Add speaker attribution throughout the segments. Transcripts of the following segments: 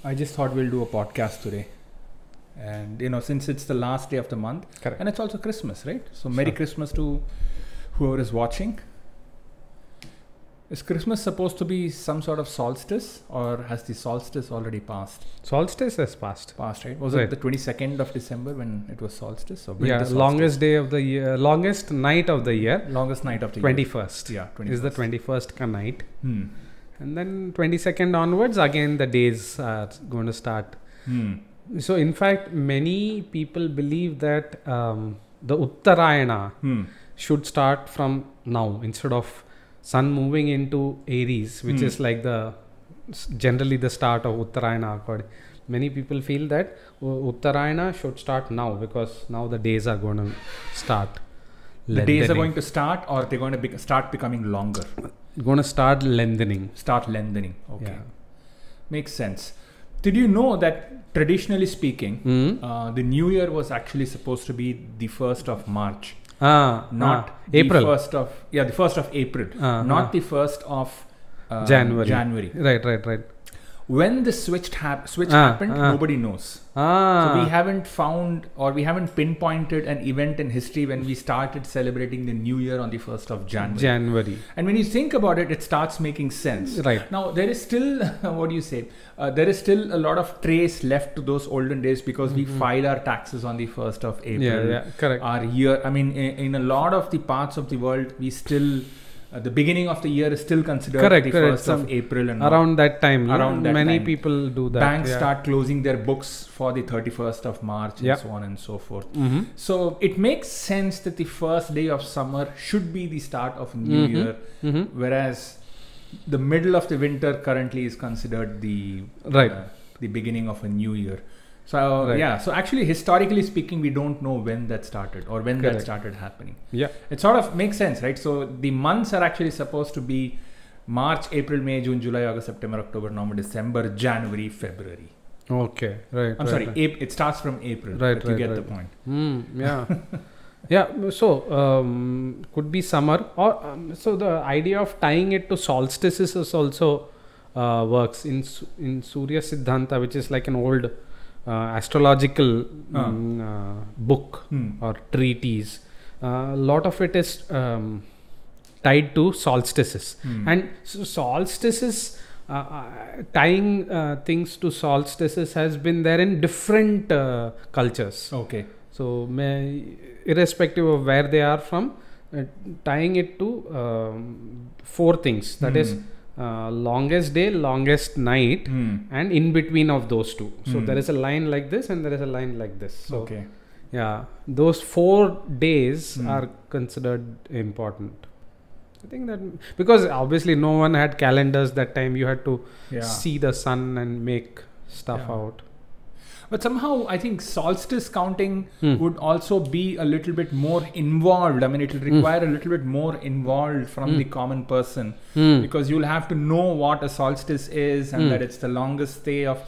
Speaker 1: I just thought we'll do a podcast today. And since it's the last day of the month,
Speaker 2: Correct.
Speaker 1: and it's also Christmas, right? So Merry Christmas to whoever is watching. Is Christmas supposed to be some sort of solstice, or has the solstice already passed?
Speaker 2: Solstice has passed.
Speaker 1: Passed, right? Was
Speaker 2: Right.
Speaker 1: it the 22nd of December when it was solstice? Or
Speaker 2: Yeah, longest day of the year, longest night of the year.
Speaker 1: Longest night of the
Speaker 2: 21st.
Speaker 1: year. Yeah, 21st.
Speaker 2: Is the 21st night.
Speaker 1: Hmm.
Speaker 2: And then 22nd onwards, again the days are going to start.
Speaker 1: Hmm.
Speaker 2: So in fact, many people believe that the Uttarayana
Speaker 1: Hmm.
Speaker 2: should start from now instead of sun moving into Aries, which is like generally the start of Uttarayana. Many people feel that Uttarayana should start now because now the days are going to start.
Speaker 1: The days are going to start, or they're going to start becoming longer?
Speaker 2: Going to start lengthening.
Speaker 1: Start lengthening. Okay.
Speaker 2: Yeah.
Speaker 1: Makes sense. Did you know that traditionally speaking, the New Year was actually supposed to be the 1st of March? Not
Speaker 2: April.
Speaker 1: The 1st of April. Not the 1st of January.
Speaker 2: Right.
Speaker 1: When the switch happened, nobody knows. So we haven't found, or we haven't pinpointed an event in history when we started celebrating the New Year on the 1st of January. And when you think about it, it starts making sense.
Speaker 2: Right.
Speaker 1: Now, there is still, what do you say? There is still a lot of trace left to those olden days because we file our taxes on the 1st of April.
Speaker 2: Yeah, correct.
Speaker 1: Our year, I mean, in a lot of the parts of the world, we still... the beginning of the year is still considered the 1st of April. And
Speaker 2: around that time. Many
Speaker 1: time.
Speaker 2: people do that.
Speaker 1: Banks start closing their books for the 31st of March and so on and so forth. So it makes sense that the first day of summer should be the start of a new year, whereas the middle of the winter currently is considered the beginning of a new year. So so actually historically speaking, we don't know when that started or when that started happening.
Speaker 2: Yeah,
Speaker 1: it sort of makes sense, right? So the months are actually supposed to be March, April, May, June, July, August, September, October, November, December, January, February.
Speaker 2: Okay, right.
Speaker 1: I'm sorry, it starts from April.
Speaker 2: Right,
Speaker 1: but you get the point.
Speaker 2: Yeah. Yeah, so could be summer, or so the idea of tying it to solstices is also works in Surya Siddhanta, which is like an old astrological book or treatise. A lot of it is tied to solstices, and so solstices, tying things to solstices has been there in different cultures.
Speaker 1: Okay.
Speaker 2: So irrespective of where they are from, tying it to 4 things, that is longest day, longest night, and in between of those 2. So there is a line like this and there is a line like this. So yeah, those 4 days are considered important. I think that because obviously no one had calendars that time, you had to see the sun and make stuff out.
Speaker 1: But somehow I think solstice counting would also be a little bit more involved. I mean, it will require a little bit more involved from the common person, because you'll have to know what a solstice is and that it's the longest day or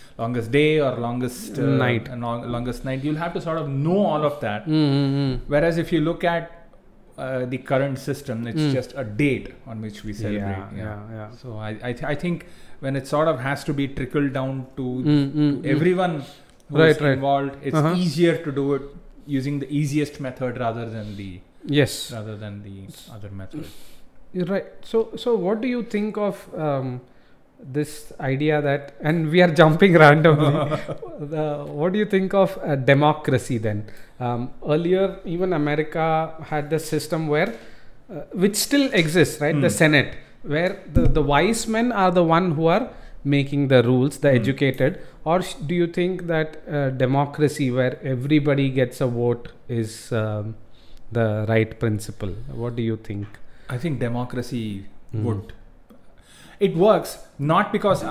Speaker 1: longest night. Longest night. You'll have to sort of know all of that. Whereas if you look at the current system, it's just a date on which we celebrate.
Speaker 2: Yeah.
Speaker 1: So I think when it sort of has to be trickled down to everyone who is involved, it's easier to do it using the easiest method rather than the other method.
Speaker 2: Right. So what do you think of this idea that, and we are jumping randomly, what do you think of democracy then? Earlier, even America had the system where, which still exists, right? The Senate, where the wise men are the one who are making the rules, the educated, or do you think that democracy where everybody gets a vote is the right principle? What do you think?
Speaker 1: I think democracy would. It works not because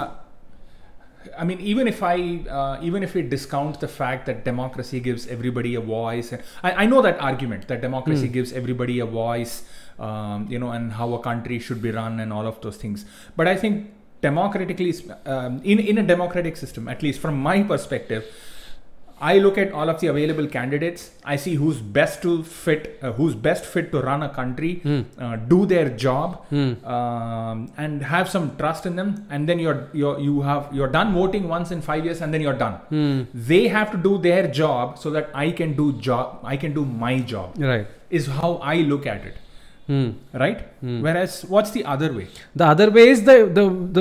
Speaker 1: I mean, even if we discount the fact that democracy gives everybody a voice, and I know that argument that democracy gives everybody a voice, and how a country should be run and all of those things. But I think democratically, in a democratic system, at least from my perspective, I look at all of the available candidates. I see who's best fit to run a country, do their job, and have some trust in them. And then you're done voting once in 5 years, and then you're done. They have to do their job so that I can do my job.
Speaker 2: Right.
Speaker 1: Is how I look at it. Right. Whereas, what's the other way?
Speaker 2: The other way is an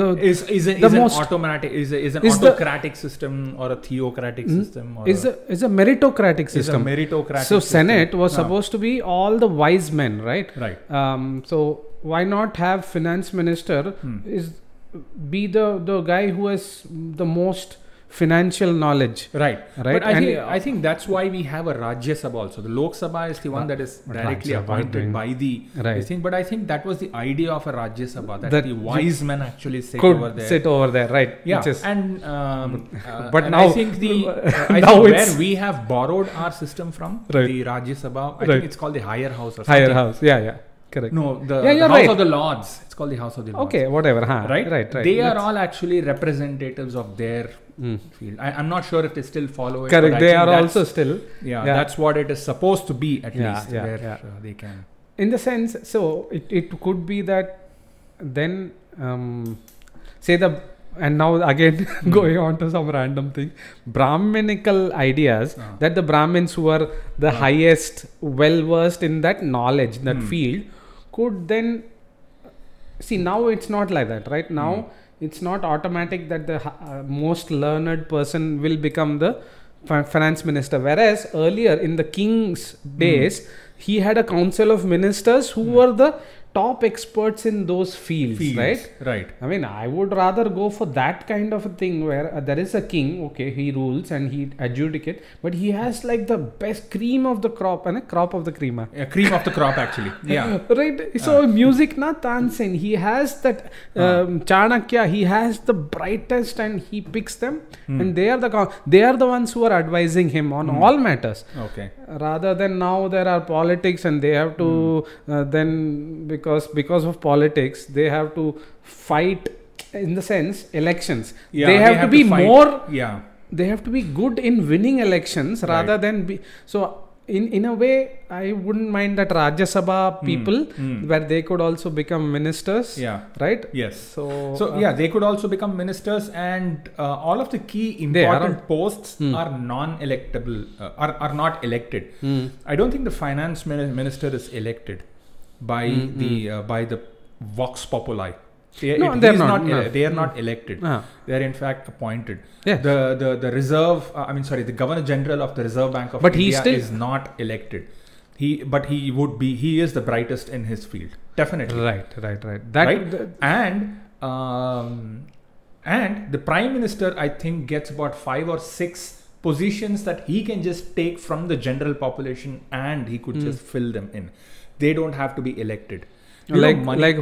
Speaker 1: autocratic system or a theocratic system, or
Speaker 2: is a meritocratic system. So Senate was supposed to be all the wise men, right?
Speaker 1: Right.
Speaker 2: So why not have finance minister be the guy who has the most financial knowledge,
Speaker 1: right? But I think that's why we have a Rajya Sabha also. The Lok Sabha is the one that is directly appointed by the thing. But I think that was the idea of a Rajya Sabha, that the wise men actually sit over there,
Speaker 2: right?
Speaker 1: Yeah. But
Speaker 2: now
Speaker 1: I think where we have borrowed our system from, the Rajya Sabha, I think it's called the higher house or something.
Speaker 2: Higher house, yeah. Correct.
Speaker 1: No, the House of the Lords. It's called the House of the Lords.
Speaker 2: Okay, whatever.
Speaker 1: Right. They are all actually representatives of their field. I'm not sure if they still follow it.
Speaker 2: Correct. They are also still.
Speaker 1: Yeah, that's what it is supposed to be, at least. They can.
Speaker 2: In the sense, so it could be that then and now again going on to some random thing, Brahminical ideas that the Brahmins who are the highest, well versed in that knowledge, that field, could then see. Now it's not like that, right? Now it's not automatic that the most learned person will become the finance minister, whereas earlier in the king's days he had a council of ministers who were the top experts in those fields, right? I mean, I would rather go for that kind of a thing where there is a king, okay, he rules and he adjudicate, but he has like the best cream of the crop, and a crop of the cream.
Speaker 1: Cream of the crop, actually. Yeah.
Speaker 2: Right. So music na tansen. He has that Chanakya. He has the brightest, and he picks them, and they are the ones who are advising him on all matters.
Speaker 1: Okay.
Speaker 2: Rather than now there are politics, and they have to then because of politics they have to fight, in the sense elections. They have to be more. Yeah. They have to be good in winning elections rather than be so. In a way, I wouldn't mind that Rajya Sabha people where they could also become ministers. Yeah. Right?
Speaker 1: Yes. So they could also become ministers, and all of the key important posts are non-electable, are not elected. I don't think the finance minister is elected by the Vox Populi. They are not elected. They are in fact appointed.
Speaker 2: Yeah.
Speaker 1: The reserve, the Governor General of the Reserve Bank of India is not elected. He is the brightest in his field. Definitely.
Speaker 2: Right.
Speaker 1: And the Prime Minister, I think, gets about 5 or 6 positions that he can just take from the general population, and he could just fill them in. They don't have to be elected. I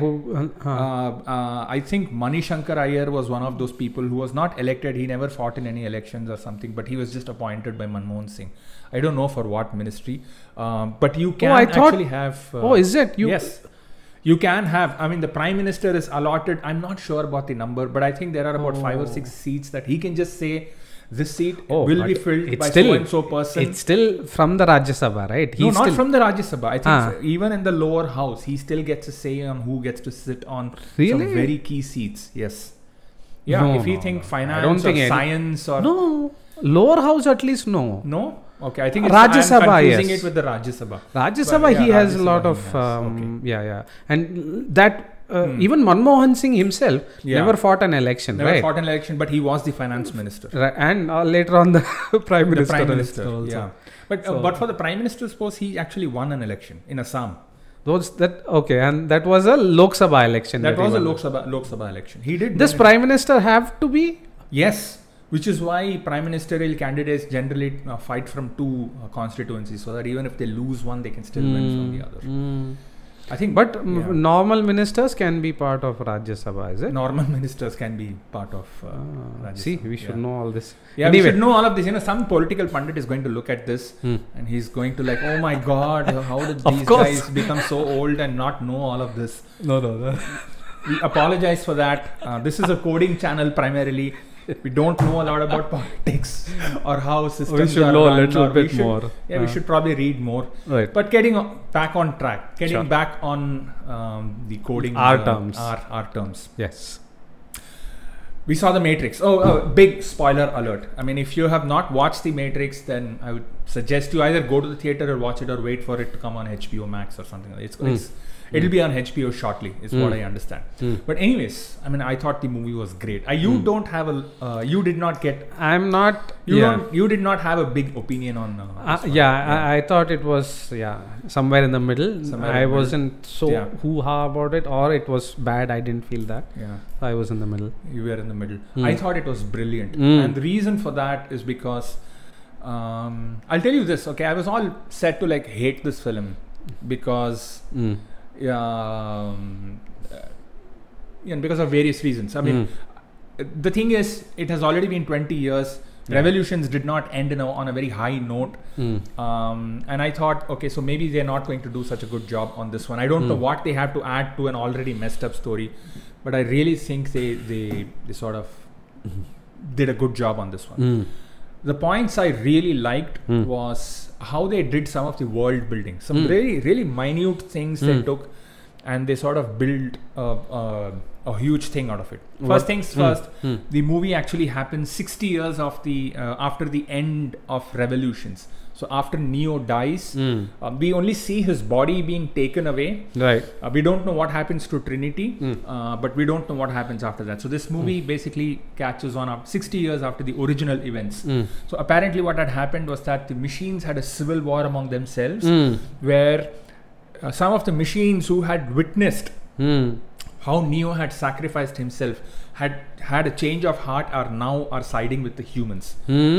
Speaker 1: think Mani Shankar Iyer was one of those people who was not elected. He never fought in any elections or something, but he was just appointed by Manmohan Singh. I don't know for what ministry, but you can have.
Speaker 2: Is it?
Speaker 1: Yes. You can have. The Prime Minister is allotted. I'm not sure about the number, but I think there are about 5 or 6 seats that he can just say, this seat will be filled by so and so person.
Speaker 2: It's still from the Rajya Sabha, right?
Speaker 1: Not from the Rajya Sabha. I think even in the lower house, he still gets a say on who gets to sit on some very key seats. Yes. Yeah. If you think finance or science or
Speaker 2: lower house, at least no.
Speaker 1: No. Okay. I think
Speaker 2: Rajya Sabha.
Speaker 1: I'm confusing it with the Rajya Sabha.
Speaker 2: Rajya Sabha, he has a lot of and that. Even Manmohan Singh himself never fought an election,
Speaker 1: but he was the finance minister.
Speaker 2: Right. And later on the Prime Minister.
Speaker 1: The Prime Minister also. Yeah. But for the Prime Minister's post, he actually won an election in Assam.
Speaker 2: And that was a Lok Sabha election.
Speaker 1: That was a Lok Sabha election. He did.
Speaker 2: Does Prime Minister have to be?
Speaker 1: Yes. Which is why prime ministerial candidates generally fight from 2 constituencies, so that even if they lose one, they can still win from the other. I think,
Speaker 2: normal ministers can be part of Rajya Sabha, is it?
Speaker 1: Normal ministers can be part of Rajya Sabha.
Speaker 2: We should know all this.
Speaker 1: Yeah, anyway. We should know all of this. Some political pundit is going to look at this and he's going to oh my God, how did these guys become so old and not know all of this?
Speaker 2: No.
Speaker 1: We apologize for that. This is a coding channel primarily. We don't know a lot about politics or how systems
Speaker 2: We should
Speaker 1: are
Speaker 2: know a
Speaker 1: run,
Speaker 2: little
Speaker 1: or
Speaker 2: bit more.
Speaker 1: Yeah, we should probably read more.
Speaker 2: Right.
Speaker 1: But getting back on track, getting
Speaker 2: Sure.
Speaker 1: back on the coding,
Speaker 2: Our terms.
Speaker 1: Our terms.
Speaker 2: Yes.
Speaker 1: We saw The Matrix. Big spoiler alert. I mean, if you have not watched The Matrix, then I would suggest you either go to the theater or watch it, or wait for it to come on HBO Max or something. It'll be on HBO shortly, is what I understand. But anyways, I mean, I thought the movie was great. You don't have you did not get.
Speaker 2: I'm not.
Speaker 1: You did not have a big opinion on. This one.
Speaker 2: I thought it was somewhere in the middle. I wasn't so hoo-ha about it, or it was bad. I didn't feel that.
Speaker 1: Yeah.
Speaker 2: I was in the middle.
Speaker 1: You were in the middle. I thought it was brilliant, and the reason for that is because I'll tell you this. Okay, I was all set to like hate this film because. Because of various reasons. I mean, the thing is, it has already been 20 years. Revolutions did not end on a very high note. And I thought, okay, so maybe they're not going to do such a good job on this one. I don't know what they have to add to an already messed up story, but I really think they sort of did a good job on this one. The points I really liked was how they did some of the world building. Some really, really minute things they took, and they sort of built a huge thing out of it. First things first, the movie actually happens 60 years of the after the end of Revolutions. So after Neo dies, we only see his body being taken away.
Speaker 2: Right.
Speaker 1: We don't know what happens to Trinity, but we don't know what happens after that. So this movie basically catches on up 60 years after the original events. So apparently what had happened was that the machines had a civil war among themselves, where some of the machines who had witnessed how Neo had sacrificed himself, had a change of heart, are siding with the humans.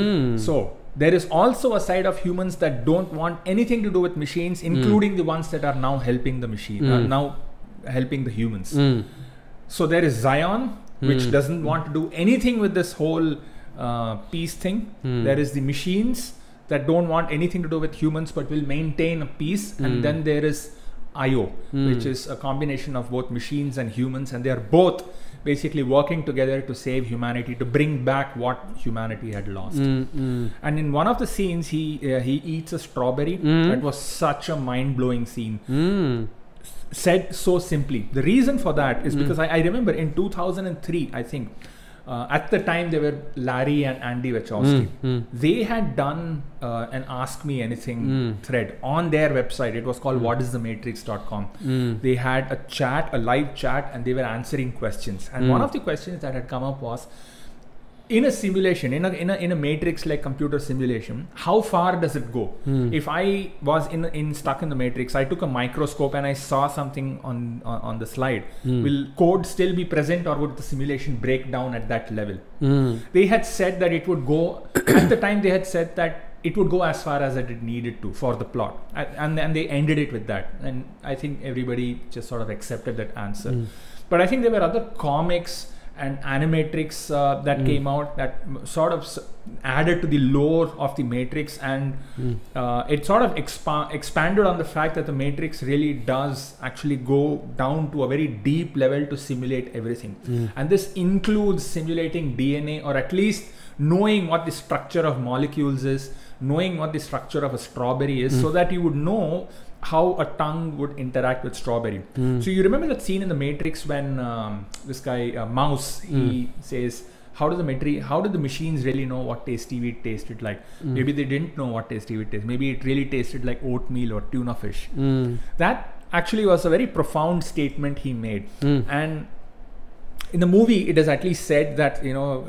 Speaker 1: So there is also a side of humans that don't want anything to do with machines, including the ones that are now helping the machine, now helping the humans. So there is Zion, which doesn't want to do anything with this whole peace thing. There is the machines that don't want anything to do with humans but will maintain a peace. And then there is IO, which is a combination of both machines and humans, and they are both basically working together to save humanity, to bring back what humanity had lost. And in one of the scenes, he eats a strawberry. That was such a mind-blowing scene. Said so simply. The reason for that is because I remember in 2003, I think, at the time they were Larry and Andy Wachowski. They had done an Ask Me Anything thread on their website. It was called whatisthematrix.com. They had a live chat, and they were answering questions. And one of the questions that had come up was, in a simulation, in a matrix like computer simulation, how far does it go? If I was stuck in the matrix, I took a microscope and I saw something on the slide, will code still be present, or would the simulation break down at that level? They had said that it would go at the time. They had said that it would go as far as it needed to for the plot, and they ended it with that. And I think everybody just sort of accepted that answer. But I think there were other comics and animatrix that came out that sort of added to the lore of the Matrix, and it sort of expanded on the fact that the Matrix really does actually go down to a very deep level to simulate everything. And this includes simulating DNA, or at least knowing what the structure of molecules is, knowing what the structure of a strawberry is, so that you would know how a tongue would interact with strawberry. So you remember that scene in the Matrix when this guy Mouse, he says, how did the machines really know what tasty wheat tasted like? Maybe they didn't know what tasty wheat tasted. Maybe it really tasted like oatmeal or tuna fish. That actually was a very profound statement he made. And in the movie, it is at least said that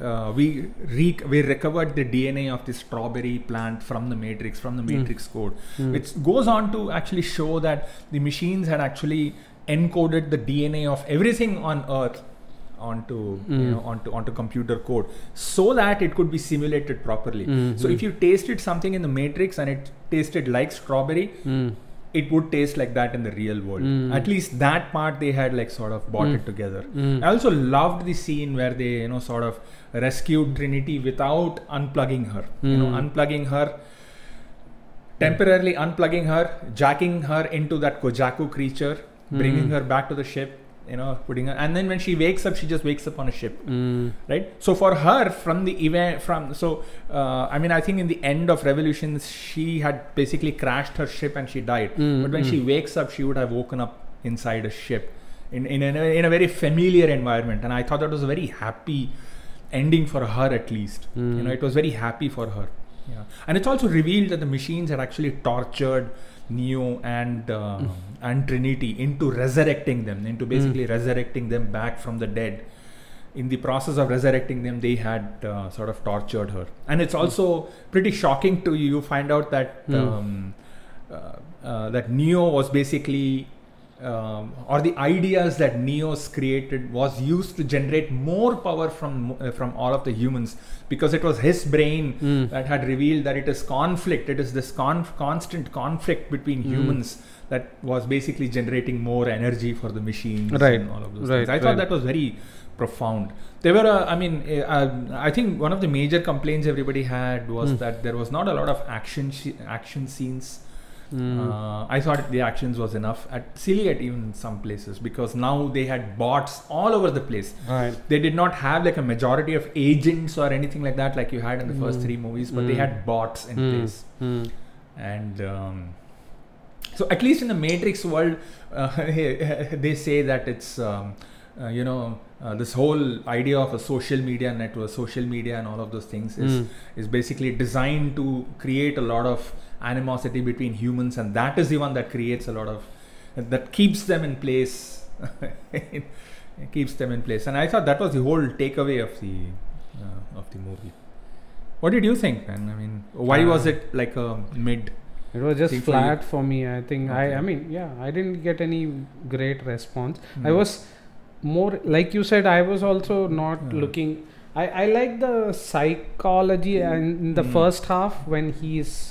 Speaker 1: we recovered the DNA of the strawberry plant from the Matrix, code, which goes on to actually show that the machines had actually encoded the DNA of everything on Earth onto computer code, so that it could be simulated properly. So if you tasted something in the Matrix and it tasted like strawberry, it would taste like that in the real world. At least that part they had like sort of brought it together. I also loved the scene where they sort of rescued Trinity without unplugging her. Temporarily unplugging her, jacking her into that Kojaku creature, bringing her back to the ship, putting her, and then when she wakes up, she just wakes up on a ship, right? So for her, from the event, I think in the end of Revolutions, she had basically crashed her ship and she died. But when she wakes up, she would have woken up inside a ship in a very familiar environment, and I thought that was a very happy ending for her, at least. It was very happy for her. Yeah, and it's also revealed that the machines had actually tortured Neo and Trinity into resurrecting them, into basically resurrecting them back from the dead. In the process of resurrecting them, they had sort of tortured her. And it's also pretty shocking to you find out that that Neo was basically or the ideas that Neo's created was used to generate more power from all of the humans, because it was his brain that had revealed that it is conflict. It is this constant conflict between humans that was basically generating more energy for the machines and all of those things. I thought that was very profound. There were, I think one of the major complaints everybody had was that there was not a lot of action scenes. I thought the actions was enough, silly at even some places, because now they had bots all over the place.
Speaker 2: Right.
Speaker 1: They did not have like a majority of agents or anything like that like you had in the first 3 movies, but they had bots in place. And so at least in the Matrix world, they say that it's this whole idea of a social media network, social media and all of those things is basically designed to create a lot of animosity between humans, and that is the one that creates a lot of, that keeps them in place. It keeps them in place, and I thought that was the whole takeaway of the movie. What did you think, man? I mean, why was it like a mid?
Speaker 2: It was just flat for me. I think I didn't get any great response. I was more, like you said, I was also not looking. I like the psychology in the first half when he's.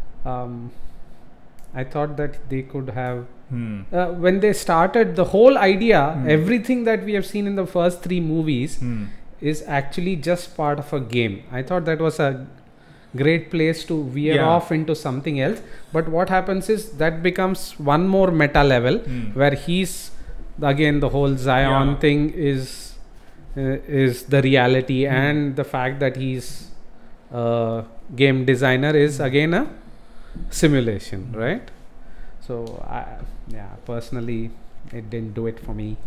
Speaker 2: I thought that they could have when they started the whole idea, everything that we have seen in the first 3 movies is actually just part of a game. I thought that was a great place to veer off into something else, but what happens is that becomes one more meta level where he's again, the whole Zion thing is the reality, and the fact that he's a game designer is again a simulation, right? So personally it didn't do it for me.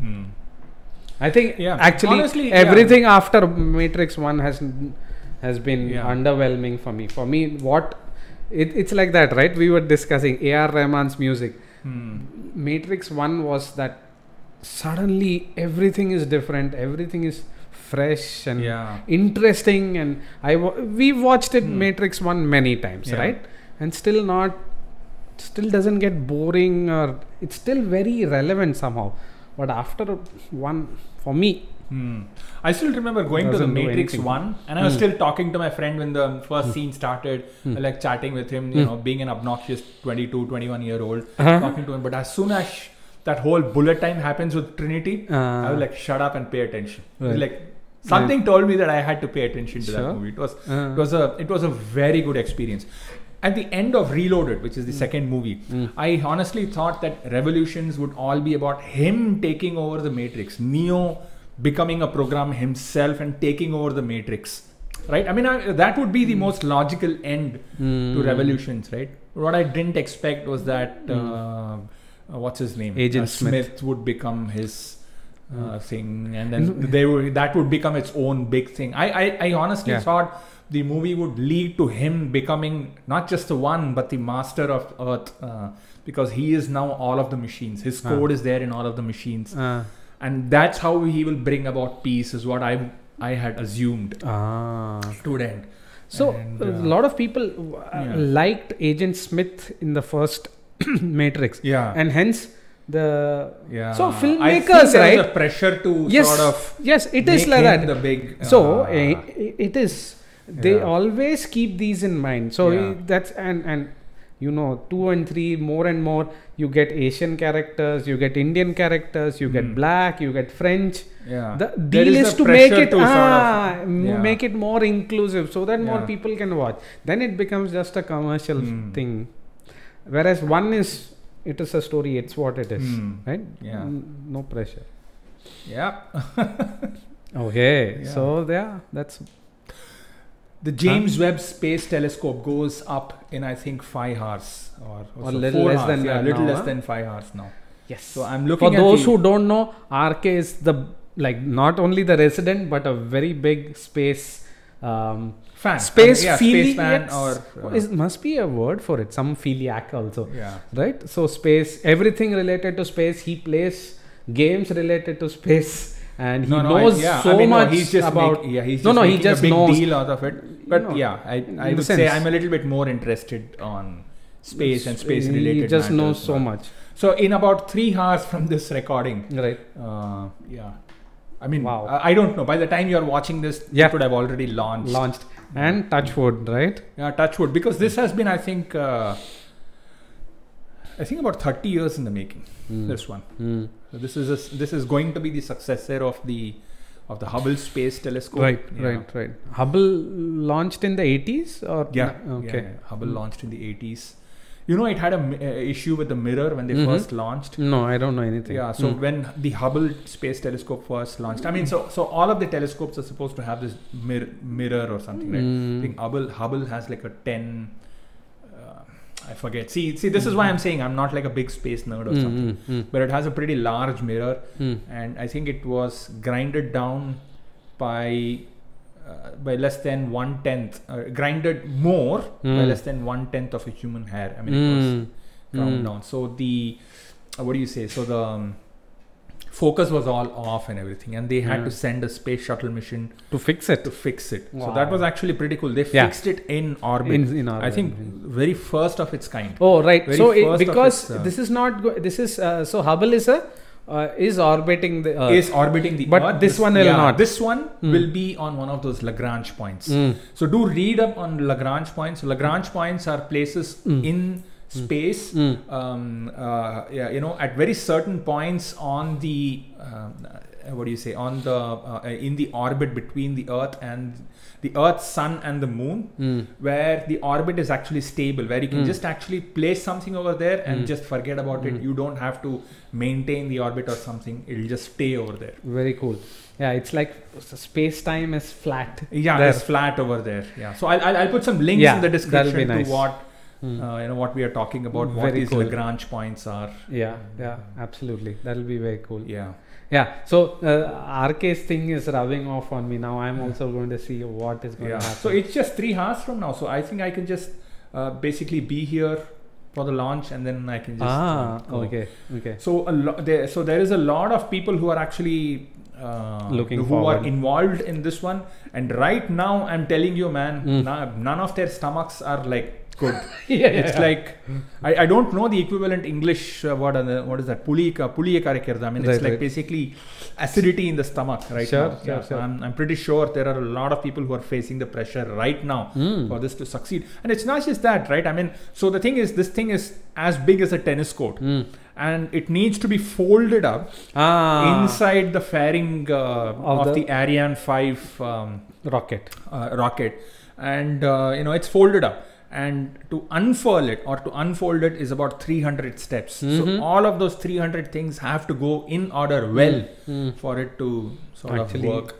Speaker 2: I think actually honestly, everything after Matrix 1 has been underwhelming for me. For me, it's like that, right? We were discussing A.R. Rahman's music. Matrix 1 was that suddenly everything is different, everything is fresh and interesting, and we watched it Matrix 1 many times, right? And still doesn't get boring, or it's still very relevant somehow. But after 1, for me,
Speaker 1: I still remember going to the Matrix 1, and I was still talking to my friend when the first scene started, like chatting with him, being an obnoxious 22, 21-year-old, talking to him. But as soon as that whole bullet time happens with Trinity, I was like, shut up and pay attention. It was like something told me that I had to pay attention to that movie. It was a very good experience. At the end of Reloaded, which is the second movie, I honestly thought that Revolutions would all be about him taking over the Matrix, Neo becoming a program himself and taking over the Matrix, right? I mean, that would be the most logical end to Revolutions, right? What I didn't expect was that what's his name,
Speaker 2: Agent Smith
Speaker 1: would become his thing, and then that would become its own big thing. I honestly thought the movie would lead to him becoming not just the one, but the master of Earth, because he is now all of the machines. His code is there in all of the machines, and that's how he will bring about peace, is what I had assumed it would end.
Speaker 2: So a lot of people liked Agent Smith in the first Matrix, and hence so filmmakers, right?
Speaker 1: There's a pressure to sort of
Speaker 2: it is like that.
Speaker 1: The big
Speaker 2: it is. They always keep these in mind. So that's and 2 and 3 more and more you get Asian characters, you get Indian characters, you get black, you get French. The deal is to make it make it more inclusive so that more people can watch. Then it becomes just a commercial thing. Whereas 1 is, it is a story, it's what it is, right? No pressure.
Speaker 1: Yeah.
Speaker 2: Okay.
Speaker 1: Yeah.
Speaker 2: So yeah, that's
Speaker 1: The James Webb Space Telescope goes up in, I think, 5 hours or
Speaker 2: Or
Speaker 1: so,
Speaker 2: little
Speaker 1: 4
Speaker 2: less
Speaker 1: hours.
Speaker 2: than
Speaker 1: Yeah,
Speaker 2: that
Speaker 1: little
Speaker 2: now,
Speaker 1: less
Speaker 2: huh?
Speaker 1: than 5 hours now.
Speaker 2: yes.
Speaker 1: So I'm looking
Speaker 2: For
Speaker 1: at
Speaker 2: those
Speaker 1: the,
Speaker 2: who don't know, RK is the like not only the resident but a very big space
Speaker 1: fan.
Speaker 2: space
Speaker 1: yeah, space fan
Speaker 2: philiacs.
Speaker 1: or
Speaker 2: Must be a word for it. Some philiac also,
Speaker 1: yeah.
Speaker 2: right? So space, everything related to space. He plays games related to space. And he knows so much
Speaker 1: he's just
Speaker 2: about.
Speaker 1: he's
Speaker 2: No,
Speaker 1: just
Speaker 2: no, he
Speaker 1: making
Speaker 2: just
Speaker 1: a big
Speaker 2: knows.
Speaker 1: deal out of it. But
Speaker 2: No,
Speaker 1: yeah, I
Speaker 2: in
Speaker 1: would
Speaker 2: the
Speaker 1: say
Speaker 2: sense.
Speaker 1: I'm a little bit more interested on space and space related.
Speaker 2: He just
Speaker 1: matters,
Speaker 2: knows so
Speaker 1: but-
Speaker 2: much,
Speaker 1: So in about 3 hours from this recording,
Speaker 2: right?
Speaker 1: yeah, I mean,
Speaker 2: Wow.
Speaker 1: I don't know. By the time you're watching this,
Speaker 2: Yeah.
Speaker 1: it would have already launched.
Speaker 2: Launched and touch wood, right?
Speaker 1: Yeah, touch wood, because this has been, I think about 30 years in the making. This one. So this is going to be the successor of the Hubble Space Telescope.
Speaker 2: Right,
Speaker 1: Yeah.
Speaker 2: right. Hubble launched in the 80s or
Speaker 1: Yeah.
Speaker 2: okay.
Speaker 1: Yeah. Hubble launched in the 80s. You know, it had a issue with the mirror when they first launched.
Speaker 2: No, I don't know anything.
Speaker 1: Yeah, so when the Hubble Space Telescope first launched, I mean, so all of the telescopes are supposed to have this mirror or something, right? I think Hubble has like a 10. I forget. See, this is why I'm saying I'm not like a big space nerd or something, but it has a pretty large mirror, and I think it was grinded down by less than 1/10, grinded more by less than 1/10 of a human hair. I mean, it was ground down. So the what do you say? So the focus was all off and everything, and they had to send a space shuttle mission
Speaker 2: To fix it.
Speaker 1: to fix it. So
Speaker 2: Wow.
Speaker 1: that was actually pretty cool. They
Speaker 2: Yeah.
Speaker 1: fixed it in orbit.
Speaker 2: In orbit.
Speaker 1: I think very first of its kind.
Speaker 2: Oh, right.
Speaker 1: Very
Speaker 2: So
Speaker 1: first of
Speaker 2: because
Speaker 1: its,
Speaker 2: this is not this is so Hubble is orbiting the Earth.
Speaker 1: Is orbiting the
Speaker 2: But
Speaker 1: Earth.
Speaker 2: this one will not.
Speaker 1: This one will be on one of those Lagrange points. So do read up on Lagrange points. Lagrange points are places in space. At very certain points on the on the in the orbit between the Earth and the Earth, Sun, and the Moon, where the orbit is actually stable, where you can just actually place something over there and just forget about it. You don't have to maintain the orbit or something. It'll just stay over there.
Speaker 2: Very cool. Yeah, it's like space time is flat.
Speaker 1: Yeah,
Speaker 2: there.
Speaker 1: it's flat over there. Yeah, so I'll put some links
Speaker 2: Yeah,
Speaker 1: in the
Speaker 2: that'll
Speaker 1: description
Speaker 2: be nice.
Speaker 1: to what what we are talking about, what
Speaker 2: Very
Speaker 1: these
Speaker 2: cool.
Speaker 1: Lagrange points are.
Speaker 2: Yeah, absolutely. That'll be very cool.
Speaker 1: Yeah.
Speaker 2: Yeah. So RK's thing is rubbing off on me now. I'm also going to see what is going to happen.
Speaker 1: So it's just 3 hours from now. So I think I can just basically be here for the launch, and then I can just go.
Speaker 2: okay.
Speaker 1: So there is a lot of people who are actually
Speaker 2: Looking
Speaker 1: who
Speaker 2: forward.
Speaker 1: are involved in this one, and right now I'm telling you, man, none of their stomachs are like good. It's like I don't know the equivalent English word. What is that? Puliyakarikkirada. I mean, it's like basically acidity in the stomach right now.
Speaker 2: Sure.
Speaker 1: So I'm pretty sure there are a lot of people who are facing the pressure right now for this to succeed. And it's not just that, right? I mean, so the thing is, this thing is as big as a tennis court, and it needs to be folded up inside the fairing of the Ariane 5
Speaker 2: rocket.
Speaker 1: rocket, and it's folded up. And to unfurl it or to unfold it is about 300 steps. So all of those 300 things have to go in order for it to sort of work.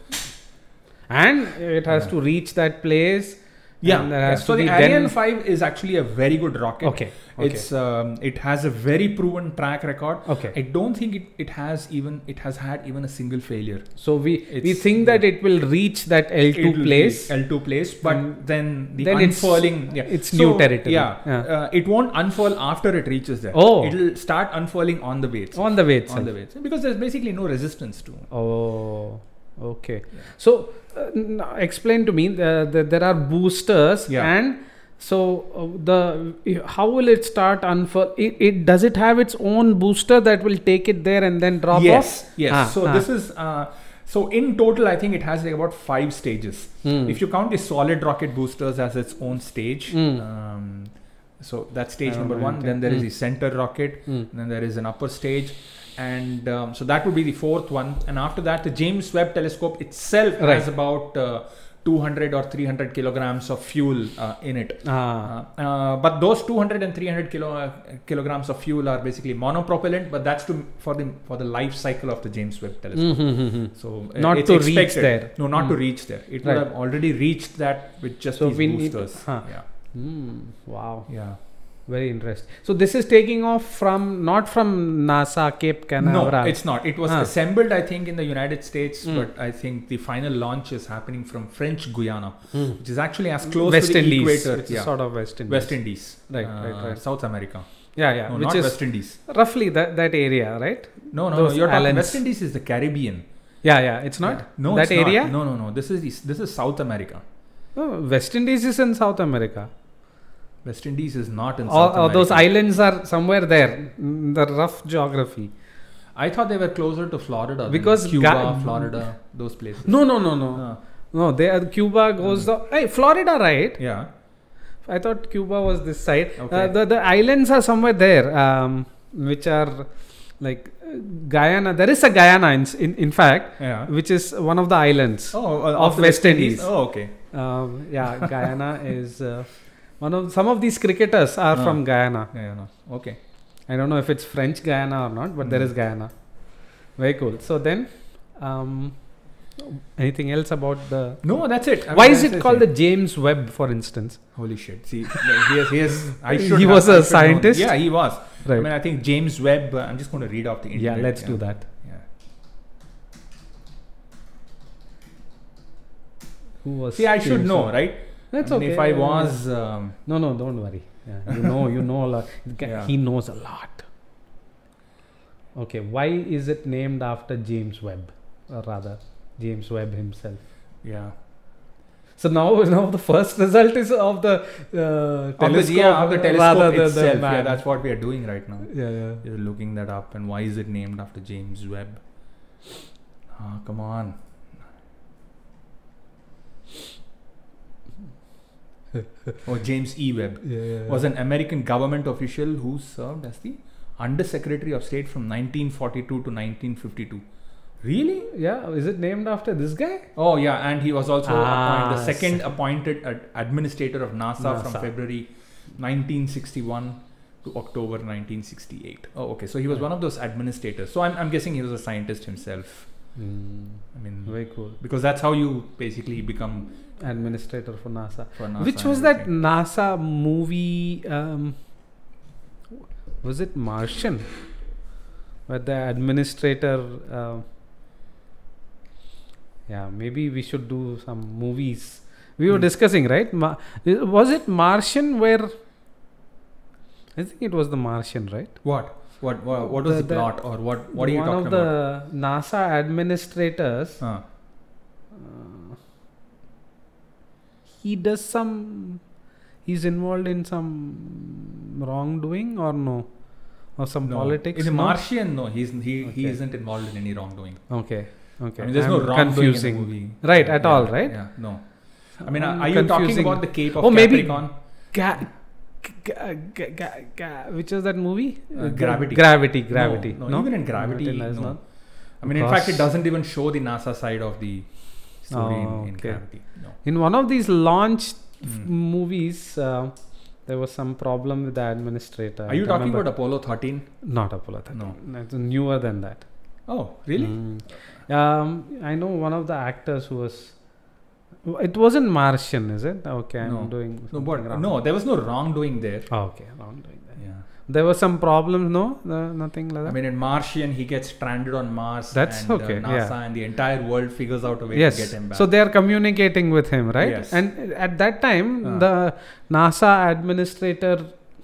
Speaker 2: And it has to reach that place. And there has
Speaker 1: So
Speaker 2: to
Speaker 1: the
Speaker 2: be
Speaker 1: Ariane 5 is actually a very good rocket.
Speaker 2: Okay.
Speaker 1: It's it has a very proven track record.
Speaker 2: Okay.
Speaker 1: I don't think it has had even a single failure.
Speaker 2: So we think that it will reach that L2 place.
Speaker 1: L2 place, but then the
Speaker 2: then
Speaker 1: unfurling,
Speaker 2: it's new territory.
Speaker 1: It won't unfurl after it reaches there.
Speaker 2: Oh.
Speaker 1: It'll start unfurling on the way itself.
Speaker 2: On the way itself.
Speaker 1: On the way itself. Because there's basically no resistance to it.
Speaker 2: Oh, okay. So explain to me, there are boosters, and so how will it start unfurl? Does it have its own booster that will take it there and then drop off?
Speaker 1: Yes. This is so in total, I think it has like about 5 stages. If you count the solid rocket boosters as its own stage. So that's stage number 1. Then there is the center rocket. Then there is an upper stage. And so that would be the 4th one. And after that, the James Webb Telescope itself has about 200 or 300 kilograms of fuel in it. But those 200 and 300 kilograms of fuel are basically monopropellant, but that's for the life cycle of the James Webb Telescope. So
Speaker 2: not
Speaker 1: it's
Speaker 2: to
Speaker 1: expected.
Speaker 2: reach there.
Speaker 1: No, not to reach there. It would have already reached that with just these boosters.
Speaker 2: Wow.
Speaker 1: Yeah.
Speaker 2: Very interesting. So this is taking off not from NASA Cape Canaveral.
Speaker 1: No, it's not. It was assembled, I think, in the United States, but I think the final launch is happening from French Guiana, which is actually as close
Speaker 2: West
Speaker 1: to the
Speaker 2: Indies.
Speaker 1: equator.
Speaker 2: It's sort of West Indies.
Speaker 1: West Indies.
Speaker 2: Right.
Speaker 1: South America.
Speaker 2: Yeah.
Speaker 1: No,
Speaker 2: which
Speaker 1: not
Speaker 2: is
Speaker 1: West Indies.
Speaker 2: roughly that area, right?
Speaker 1: No.
Speaker 2: Those
Speaker 1: You're talking
Speaker 2: islands.
Speaker 1: West Indies is the Caribbean.
Speaker 2: Yeah. It's not
Speaker 1: No,
Speaker 2: that
Speaker 1: it's
Speaker 2: area.
Speaker 1: Not. No. This is South America.
Speaker 2: Oh, West Indies is in South America.
Speaker 1: West Indies is not in South America.
Speaker 2: Those islands are somewhere there. The rough geography.
Speaker 1: I thought they were closer to Florida.
Speaker 2: Because
Speaker 1: Cuba, Florida, those places.
Speaker 2: No. No, Cuba goes Florida, right?
Speaker 1: Yeah.
Speaker 2: I thought Cuba was this side.
Speaker 1: Okay.
Speaker 2: The islands are somewhere there, which are like Guyana. There is a Guyana in fact, which is one of the islands of West Indies.
Speaker 1: Oh, okay.
Speaker 2: Guyana is some of these cricketers are from Guyana.
Speaker 1: Okay.
Speaker 2: I don't know if it's French Guyana or not, but there is Guyana. Very cool. So then, anything else about the?
Speaker 1: No, that's it.
Speaker 2: Why is it called the James Webb, for instance?
Speaker 1: Holy shit! See, he
Speaker 2: was a scientist.
Speaker 1: Yeah, he was.
Speaker 2: Right.
Speaker 1: I mean, I think James Webb. I'm just going to read off the internet.
Speaker 2: Yeah, let's do that.
Speaker 1: Yeah.
Speaker 2: Who was?
Speaker 1: See, I should know, right?
Speaker 2: That's
Speaker 1: okay. If I was,
Speaker 2: no, don't worry. Yeah, you know a lot. He knows a lot. Okay, why is it named after James Webb, or rather, James Webb himself?
Speaker 1: Yeah.
Speaker 2: So now the first result is of the telescope.
Speaker 1: Of the telescope itself. Yeah, that's what we are doing right now.
Speaker 2: Yeah.
Speaker 1: We're looking that up, and why is it named after James Webb? Come on. James E. Webb was an American government official who served as the Under Secretary of State from 1942 to 1952. Really?
Speaker 2: Yeah. Is it named after this guy?
Speaker 1: Oh yeah, and he was also the second appointed administrator of NASA from February 1961 to October 1968. Oh, okay. So he was one of those administrators. So I'm guessing he was a scientist himself. I mean,
Speaker 2: very cool.
Speaker 1: Because that's how you basically become
Speaker 2: administrator for NASA.
Speaker 1: Which
Speaker 2: was that NASA movie? Was it Martian? Where the administrator. Maybe we should do some movies. We were discussing, right? Was it Martian where? I think it was the Martian, right?
Speaker 1: What was the plot, or what are you talking about? One
Speaker 2: of the NASA administrators. He's involved in some wrongdoing or no? Or some politics?
Speaker 1: In the Martian, no. He isn't involved in any wrongdoing.
Speaker 2: Okay.
Speaker 1: I mean, there's no wrongdoing in the movie.
Speaker 2: Right, at all, right?
Speaker 1: Yeah, no. I mean, are you talking about the Cape of Capricorn?
Speaker 2: Which is that movie?
Speaker 1: Gravity.
Speaker 2: No,
Speaker 1: even in Gravity, no. I mean, in fact, it doesn't even show the NASA side of the story in Gravity. No.
Speaker 2: In one of these launched movies, there was some problem with the administrator.
Speaker 1: Are you talking about Apollo 13?
Speaker 2: Not Apollo 13.
Speaker 1: No.
Speaker 2: It's newer than that.
Speaker 1: Oh, really?
Speaker 2: I know one of the actors who was. It wasn't Martian, is it? Okay, I'm doing.
Speaker 1: No, there was no wrongdoing there.
Speaker 2: Oh, okay, wrongdoing there.
Speaker 1: Yeah.
Speaker 2: There were some problems, no? Nothing like that?
Speaker 1: I mean, in Martian, he gets stranded on Mars.
Speaker 2: That's
Speaker 1: and,
Speaker 2: okay.
Speaker 1: NASA and the entire world figures out a way to get him back.
Speaker 2: So they are communicating with him, right?
Speaker 1: Yes.
Speaker 2: And at that time, the NASA administrator.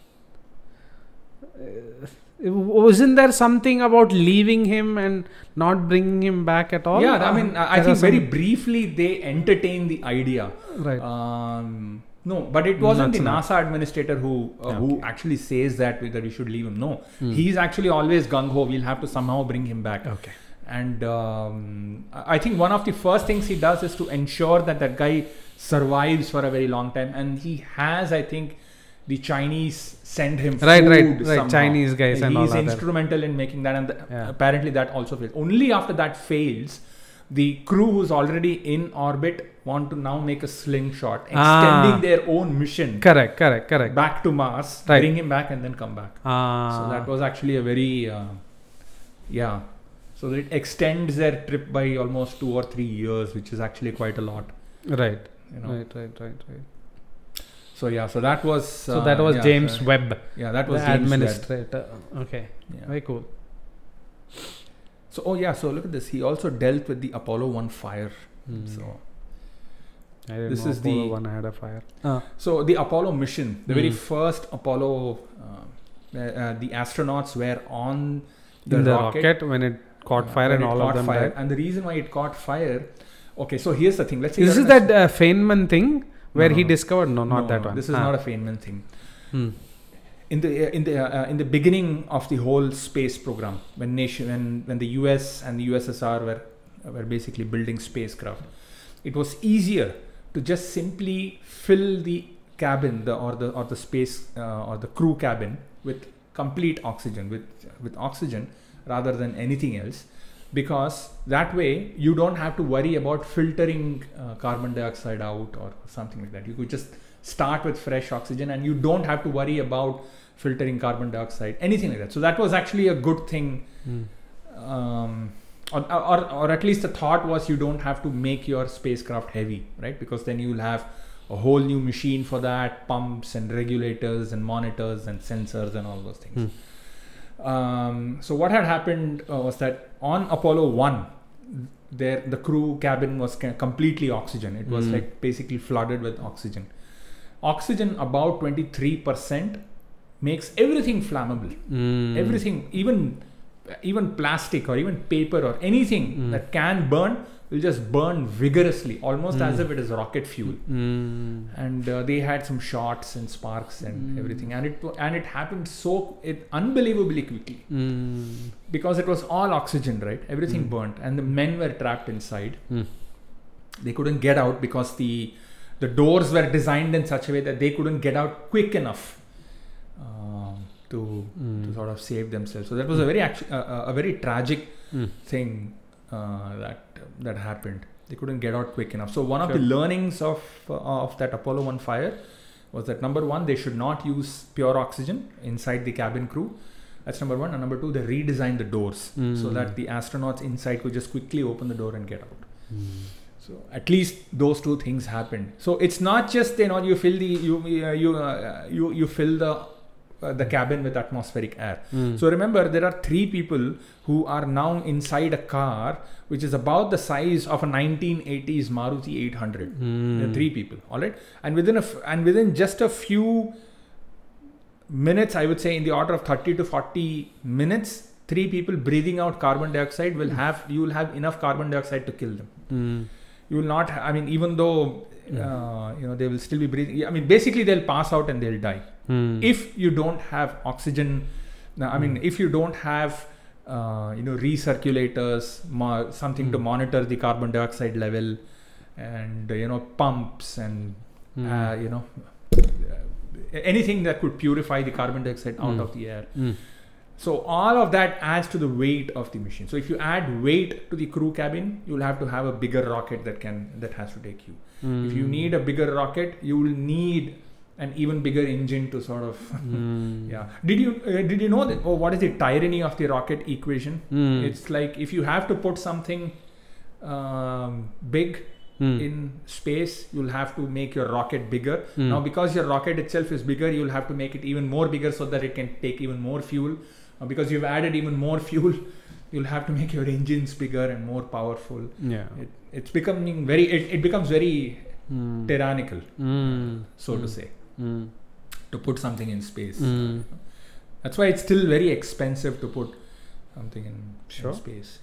Speaker 2: Wasn't there something about leaving him and not bringing him back at all?
Speaker 1: Yeah, I mean, I think very briefly they entertained the idea.
Speaker 2: Right.
Speaker 1: No, but it wasn't the NASA administrator who actually says that we should leave him. No, he's actually always gung-ho. We'll have to somehow bring him back.
Speaker 2: Okay.
Speaker 1: And I think one of the first things he does is to ensure that guy survives for a very long time. And he has, I think, the Chinese send him food
Speaker 2: right. Chinese guys and all that.
Speaker 1: He's instrumental in making that, and apparently that also fails. Only after that fails, the crew who's already in orbit want to now make a slingshot, extending their own mission.
Speaker 2: Correct.
Speaker 1: Back to Mars,
Speaker 2: Right.
Speaker 1: bring him back and then come back. So that was actually a very, so it extends their trip by almost 2 or 3 years, which is actually quite a lot.
Speaker 2: Right.
Speaker 1: You know?
Speaker 2: Right.
Speaker 1: So so that was.
Speaker 2: So that was James Webb.
Speaker 1: Yeah, that was
Speaker 2: the
Speaker 1: James
Speaker 2: administrator. Okay.
Speaker 1: Yeah.
Speaker 2: Very cool.
Speaker 1: So so look at this. He also dealt with the Apollo 1 fire. So
Speaker 2: I didn't
Speaker 1: this
Speaker 2: know
Speaker 1: is
Speaker 2: Apollo
Speaker 1: the
Speaker 2: 1 had a fire.
Speaker 1: So the Apollo mission, the very first Apollo, the astronauts were on the
Speaker 2: rocket when it caught fire and all of them died.
Speaker 1: And the reason why it caught fire. Okay, so here's the thing. Let's say
Speaker 2: This is that Feynman thing where he discovered. Not that one.
Speaker 1: This is not a Feynman thing. In the beginning of the whole space program, when the US and the USSR were basically building spacecraft, it was easier to just simply fill the cabin, or the space or the crew cabin with complete oxygen, with oxygen rather than anything else, because that way you don't have to worry about filtering carbon dioxide out or something like that. You could just start with fresh oxygen and you don't have to worry about filtering carbon dioxide, anything like that. So that was actually a good thing. Or at least the thought was you don't have to make your spacecraft heavy, right? Because then you will have a whole new machine for that, pumps and regulators and monitors and sensors and all those things. So what had happened was that on Apollo 1, the crew cabin was completely oxygen. It was like basically flooded with oxygen. Oxygen about 23% makes everything flammable. Everything, even plastic or even paper or anything that can burn will just burn vigorously, almost as if it is rocket fuel. And they had some shots and sparks and everything, and it happened unbelievably quickly, because it was all oxygen, right? Everything burnt, and the men were trapped inside. They couldn't get out because the doors were designed in such a way that they couldn't get out quick enough to sort of save themselves. So that was a very tragic thing that happened. They couldn't get out quick enough. So one of the learnings of that Apollo 1 fire was that, number one, they should not use pure oxygen inside the cabin crew. That's number one. And number two, they redesigned the doors so that the astronauts inside could just quickly open the door and get out. So at least those two things happened. So it's not just you fill you fill the cabin with atmospheric air. So remember, there are 3 people who are now inside a car which is about the size of a 1980s Maruti 800. There are 3 people, all right, and within just a few minutes, I would say in the order of 30 to 40 minutes, 3 people breathing out carbon dioxide you will have enough carbon dioxide to kill them. You will not. Even though they will still be breathing. Basically they'll pass out and they'll die if you don't have oxygen. If you don't have recirculators, something to monitor the carbon dioxide level, and pumps and anything that could purify the carbon dioxide out of the air. So all of that adds to the weight of the machine. So if you add weight to the crew cabin, you'll have to have a bigger rocket that has to take you. If you need a bigger rocket, you will need an even bigger engine to sort of Did you know that? What is the tyranny of the rocket equation? It's like, if you have to put something big in space, you'll have to make your rocket bigger. Now, because your rocket itself is bigger, you'll have to make it even more bigger so that it can take even more fuel. Because you've added even more fuel, you'll have to make your engines bigger and more powerful. It's becoming it becomes very tyrannical, so to say, to put something in space. That's why it's still very expensive to put something in space.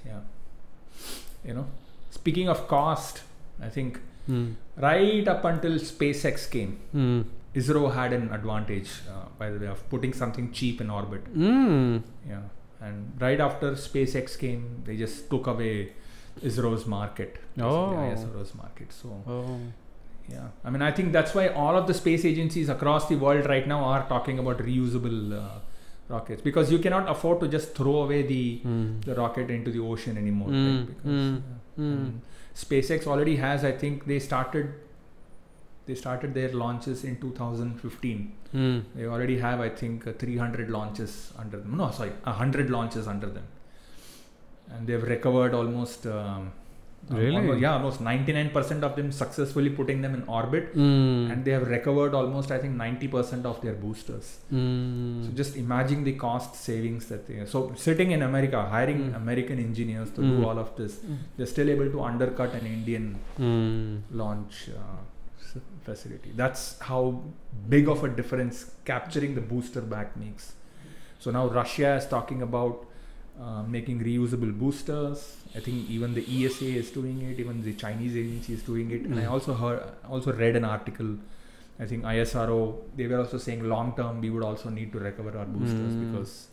Speaker 1: Speaking of cost, I think right up until SpaceX came, ISRO had an advantage, by the way, of putting something cheap in orbit. And right after SpaceX came, they just took away ISRO's market, ISRO's market. So I think that's why all of the space agencies across the world right now are talking about reusable rockets, because you cannot afford to just throw away the rocket into the ocean anymore, right? Because SpaceX already has, I think they started their launches in 2015. They already have, I think, 300 launches under them. No, sorry, 100 launches under them. And they've recovered almost...
Speaker 2: Really?
Speaker 1: almost 99% of them successfully putting them in orbit. And they have recovered almost, I think, 90% of their boosters. So just imagine the cost savings that they... So sitting in America, hiring American engineers to do all of this, they're still able to undercut an Indian launch facility. That's how big of a difference capturing the booster back makes. So now Russia is talking about making reusable boosters. I think even the ESA is doing it, even the Chinese agency is doing it. And I also read an article, I think ISRO, they were also saying long term we would also need to recover our boosters because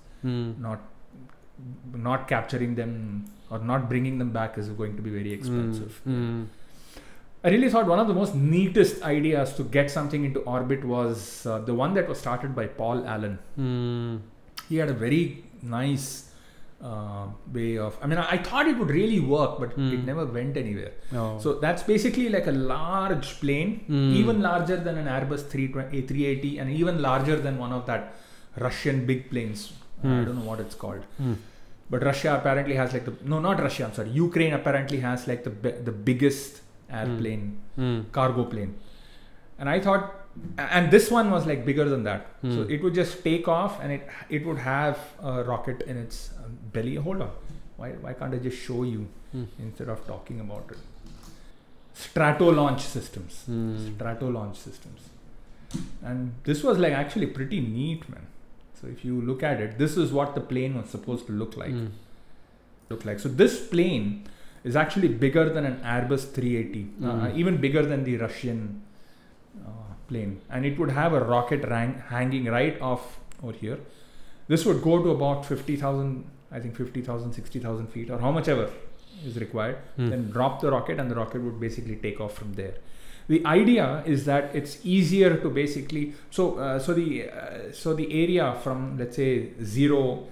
Speaker 1: not capturing them or not bringing them back is going to be very expensive. I really thought one of the most neatest ideas to get something into orbit was the one that was started by Paul Allen. He had a very nice way of... I mean, I thought it would really work, but it never went anywhere. So that's basically like a large plane, even larger than an Airbus 380 and even larger than one of that Russian big planes. I don't know what it's called. But Russia apparently has like Ukraine apparently has like the biggest airplane, cargo plane. And I thought, and this one was like bigger than that. So it would just take off and it would have a rocket in its belly. Hold on. Why can't I just show you instead of talking about it? Strato launch systems. And this was like actually pretty neat, man. So if you look at it, this is what the plane was supposed to look like. So this plane is actually bigger than an Airbus 380, even bigger than the Russian plane. And it would have a rocket hanging right off over here. This would go to about 50,000, 60,000 feet or how much ever is required. Then drop the rocket and the rocket would basically take off from there. The idea is that it's easier to basically... So the area from, let's say, zero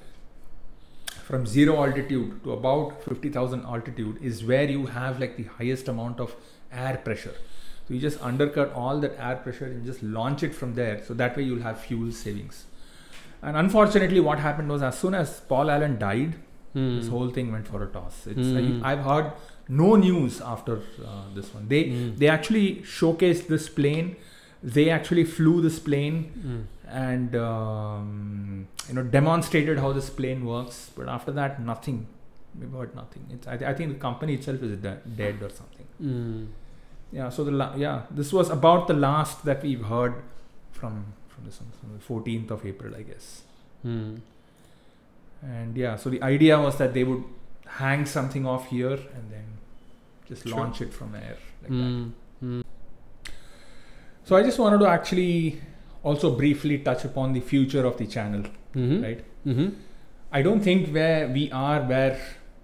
Speaker 1: altitude to about 50,000 altitude is where you have like the highest amount of air pressure. So you just undercut all that air pressure and just launch it from there. So that way you'll have fuel savings. And unfortunately what happened was as soon as Paul Allen died, this whole thing went for a toss. I've heard no news after this one. They actually showcased this plane. They actually flew this plane and demonstrated how this plane works. But after that, nothing. We've heard nothing. I think the company itself is dead or something. Yeah. So this was about the last that we've heard from this one, from the 14th of April, I guess. And yeah, so the idea was that they would hang something off here and then just launch it from air like that. So I just wanted to actually also briefly touch upon the future of the channel, right? I don't think we are where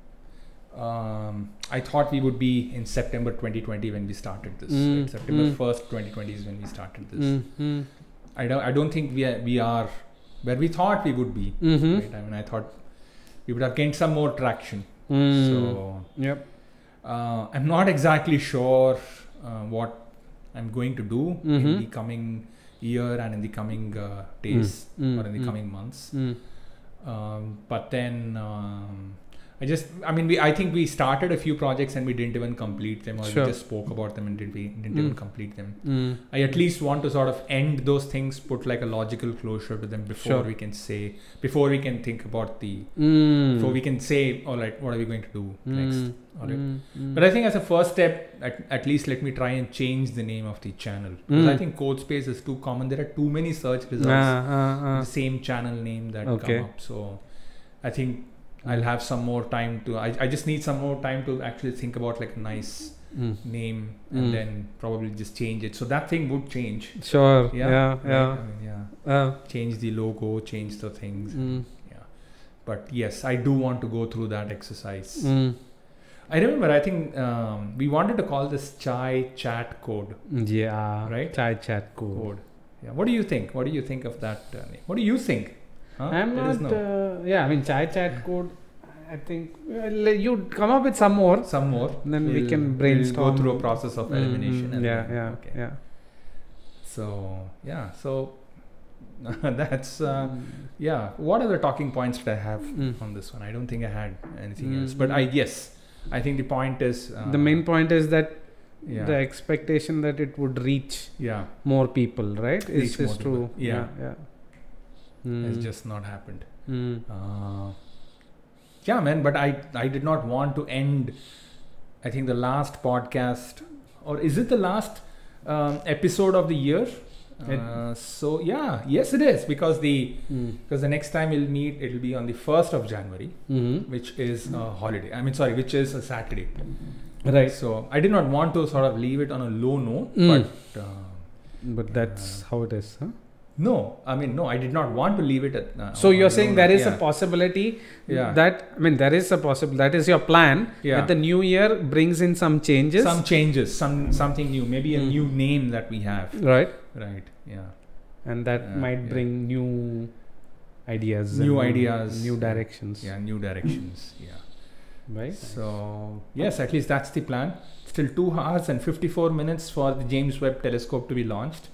Speaker 1: I thought we would be in September 2020 when we started this. Right? September 1st, 2020 is when we started this. I don't think we are where we thought we would be. Right? I mean, I thought we would have gained some more traction. So I'm not exactly sure what I'm going to do in the coming year and in the coming days or in the coming months. But then I think we started a few projects and we didn't even complete them, or we just spoke about them and didn't even complete them. I at least want to sort of end those things, put like a logical closure to them before we can think about before we can say, all right, what are we going to do next? All right. But I think as a first step, at least let me try and change the name of the channel. Because I think CodeSpace is too common. There are too many search results with the same channel name that come up. So I think I'll have some more time to... I just need some more time to actually think about like a nice name and then probably just change it. So that thing would change.
Speaker 2: Sure.
Speaker 1: Change the logo, change the things. But yes, I do want to go through that exercise. I remember, I think we wanted to call this Chai Chat Code.
Speaker 2: Yeah.
Speaker 1: Right?
Speaker 2: Chai Chat Code.
Speaker 1: Yeah. What do you think? What do you think of that name? What do you think?
Speaker 2: I'm not... I mean, Chai Chat Code, I think you come up with some more.
Speaker 1: Some more.
Speaker 2: Then we can brainstorm.
Speaker 1: We'll go through a process of elimination. And
Speaker 2: Yeah,
Speaker 1: then,
Speaker 2: yeah,
Speaker 1: okay.
Speaker 2: yeah.
Speaker 1: So that's yeah. What other talking points did I have on this one? I don't think I had anything else. But I think the point is
Speaker 2: the main point is that
Speaker 1: yeah.
Speaker 2: the expectation that it would reach
Speaker 1: Yeah,
Speaker 2: more people, right?
Speaker 1: Reach
Speaker 2: Is
Speaker 1: more
Speaker 2: true.
Speaker 1: people. Yeah.
Speaker 2: Mm.
Speaker 1: it's just not happened.
Speaker 2: Mm.
Speaker 1: Yeah, man. But I did not want to end. I think the last podcast, or is it the last episode of the year? So yeah, yes, it is, because the next time we'll meet, it'll be on the 1st of January, which is a holiday. Which is a Saturday.
Speaker 2: Right.
Speaker 1: So I did not want to sort of leave it on a low note,
Speaker 2: But that's how it is, huh?
Speaker 1: no, I did not want to leave it at.
Speaker 2: So you're saying there is a
Speaker 1: yeah.
Speaker 2: possibility
Speaker 1: Yeah.
Speaker 2: that, there is a possibility, that is your plan,
Speaker 1: Yeah.
Speaker 2: that the new year brings in some changes.
Speaker 1: Some changes, something new, maybe a new name that we have.
Speaker 2: Right.
Speaker 1: Right. Yeah.
Speaker 2: And that might bring new ideas.
Speaker 1: New
Speaker 2: and
Speaker 1: ideas.
Speaker 2: New directions.
Speaker 1: Yeah, new directions. Yeah.
Speaker 2: Right.
Speaker 1: So yes, at least that's the plan. Still 2 hours and 54 minutes for the James Webb Telescope to be launched.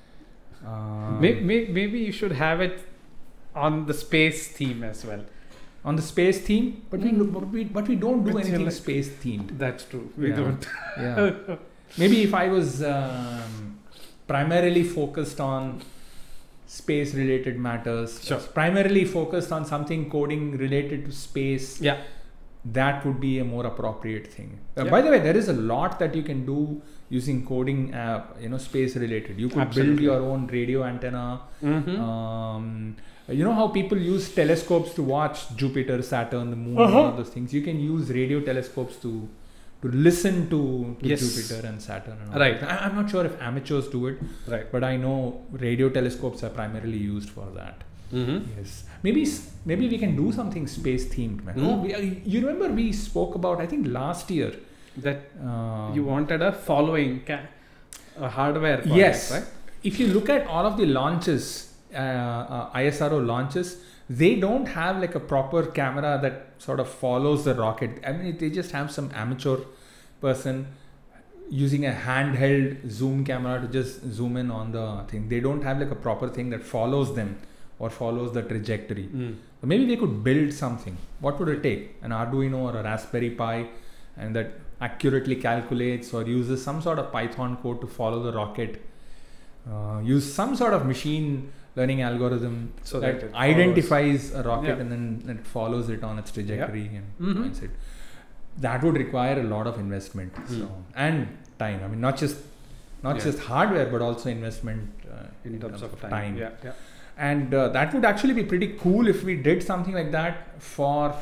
Speaker 2: Maybe you should have it on the space theme as well.
Speaker 1: On the space theme, but we don't do
Speaker 2: But
Speaker 1: anything
Speaker 2: you're like-
Speaker 1: space themed.
Speaker 2: That's true. We
Speaker 1: Yeah.
Speaker 2: don't.
Speaker 1: Yeah. Maybe if I was primarily focused on space related matters,
Speaker 2: Sure.
Speaker 1: primarily focused on something coding related to space,
Speaker 2: Yeah.
Speaker 1: that would be a more appropriate thing.
Speaker 2: Yeah.
Speaker 1: By the way, there is a lot that you can do using coding app, space related. You could
Speaker 2: Absolutely.
Speaker 1: build your own radio antenna.
Speaker 2: Mm-hmm.
Speaker 1: You know how people use telescopes to watch Jupiter, Saturn, the moon, and all those things. You can use radio telescopes to listen to
Speaker 2: Yes.
Speaker 1: Jupiter and Saturn and all
Speaker 2: Right.
Speaker 1: that. I'm not sure if amateurs do it,
Speaker 2: Right.
Speaker 1: but I know radio telescopes are primarily used for that.
Speaker 2: Mm-hmm.
Speaker 1: Yes, maybe we can do something space themed, man. You remember we spoke about, I think last year,
Speaker 2: That you wanted a following a hardware. for
Speaker 1: yes,
Speaker 2: it, right?
Speaker 1: if you look at all of the launches, ISRO launches, they don't have like a proper camera that sort of follows the rocket. They just have some amateur person using a handheld zoom camera to just zoom in on the thing. They don't have like a proper thing that follows them or follows the trajectory. So maybe they could build something. What would it take? An Arduino or a Raspberry Pi, and that accurately calculates or uses some sort of Python code to follow the rocket. Use some sort of machine learning algorithm
Speaker 2: So
Speaker 1: that
Speaker 2: that it
Speaker 1: identifies a rocket
Speaker 2: Yeah.
Speaker 1: and then it follows it on its trajectory and
Speaker 2: Mhm.
Speaker 1: points it. That would require a lot of investment and time. Not just hardware, but also investment
Speaker 2: In terms of time. Yeah. Yeah.
Speaker 1: And that would actually be pretty cool if we did something like that for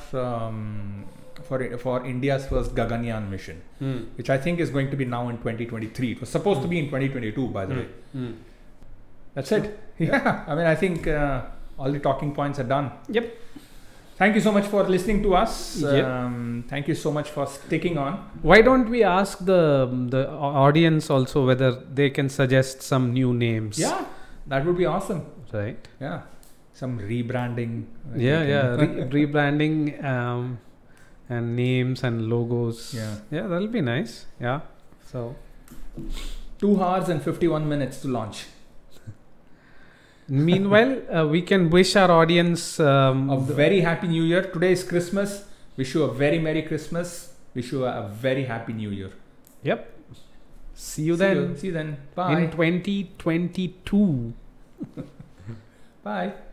Speaker 1: India's first Gaganyaan mission, which I think is going to be now in 2023. It was supposed to be in 2022, by the way. That's it. Yeah. I think all the talking points are done.
Speaker 2: Yep.
Speaker 1: Thank you so much for listening to us.
Speaker 2: Yep.
Speaker 1: Thank you so much for sticking on.
Speaker 2: Why don't we ask the audience also whether they can suggest some new names?
Speaker 1: Yeah, that would be awesome.
Speaker 2: Right.
Speaker 1: Yeah. Some rebranding.
Speaker 2: Rebranding and names and logos.
Speaker 1: Yeah.
Speaker 2: Yeah, that'll be nice. Yeah. So
Speaker 1: 2 hours and 51 minutes to launch.
Speaker 2: meanwhile, we can wish our audience
Speaker 1: A very happy new year. Today is Christmas. Wish you a very Merry Christmas. Wish you a very happy new year.
Speaker 2: Yep. See you then
Speaker 1: See you then. Bye.
Speaker 2: in 2022.
Speaker 1: Bye.